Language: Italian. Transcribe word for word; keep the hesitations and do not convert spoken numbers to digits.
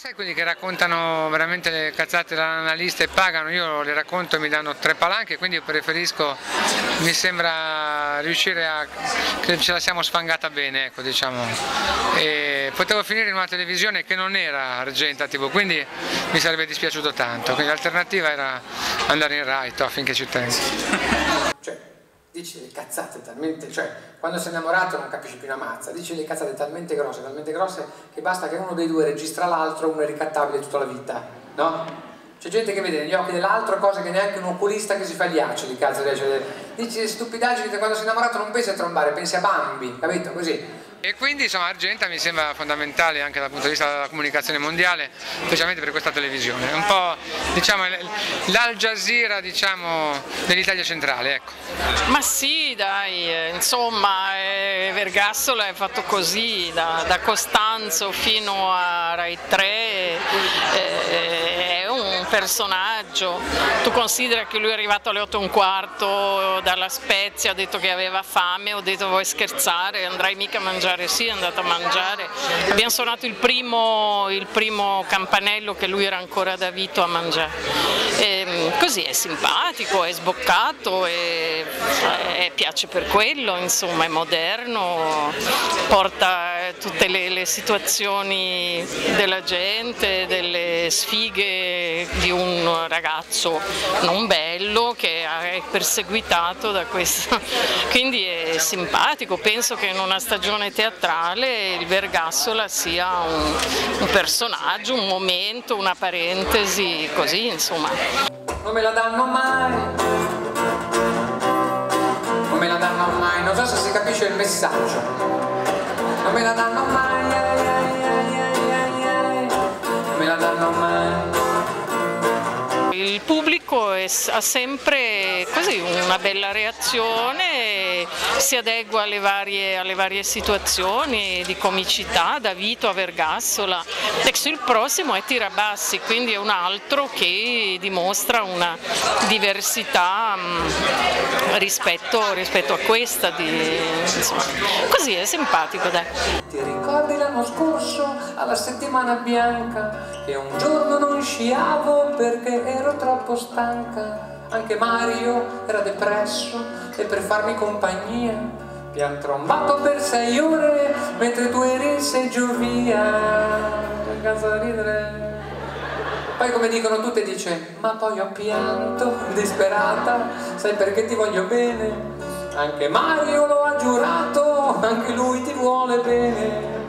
Sai quelli che raccontano veramente le cazzate dall'analista e pagano? Io le racconto e mi danno tre palanche, quindi io preferisco, mi sembra riuscire a, che ce la siamo sfangata bene, ecco, diciamo. E potevo finire in una televisione che non era Argenta tivù, quindi mi sarebbe dispiaciuto tanto, quindi l'alternativa era andare in Rai, toh, finché ci tengo. Cioè, dici le cazzate talmente, cioè, quando sei innamorato non capisci più una mazza, dici le cazzate talmente grosse, talmente grosse, che basta che uno dei due registra l'altro, uno è ricattabile tutta la vita, no? C'è gente che vede negli occhi dell'altro cose che neanche un oculista che si fa gli acidi, cazzo, dici le stupidaggini che quando sei innamorato non pensi a trombare, pensi a Bambi, capito? Così. E quindi insomma Argenta mi sembra fondamentale anche dal punto di vista della comunicazione mondiale, specialmente per questa televisione, è un po' diciamo l'Al Jazeera diciamo, dell'Italia centrale, ecco. Ma sì dai, insomma eh, Vergassola è fatto così, da, da Costanzo fino a Rai tre, eh, è un personaggio, tu considera che lui è arrivato alle otto e un quarto dalla Spezia, ha detto che aveva fame, ho detto vuoi scherzare, andrai mica a mangiare? Sì, è andato a mangiare, abbiamo suonato il primo, il primo campanello che lui era ancora da Vito a mangiare, e, così è simpatico, è sboccato, e, e piace per quello, insomma è moderno, porta tutte le, le situazioni della gente, delle sfighe di un ragazzo non bello che è perseguitato da questo, quindi è simpatico, penso che in una stagione teatrale il Vergassola sia un, un personaggio, un momento, una parentesi, così insomma. Non me la danno mai, non me la danno mai, non so se si capisce il messaggio, non me la danno mai, non me la danno mai. Il pubblico è, ha sempre così una bella reazione, si adegua alle varie, alle varie situazioni di comicità, da Vito a Vergassola. Adesso il prossimo è Tirabassi, quindi è un altro che dimostra una diversità mh, rispetto, rispetto a questa, di, insomma, così è simpatico, dai. Ti ricordi l'anno scorso alla settimana bianca che un giorno non sciavo perché ero troppo stanca, anche Mario era depresso e per farmi compagnia mi han trombato per sei ore mentre tu eri in seggiovia. Che cazzo da ridere. Poi come dicono tutte dice ma poi ho pianto disperata, sai perché ti voglio bene, anche Mario lo ha giurato, anche lui ti vuole bene.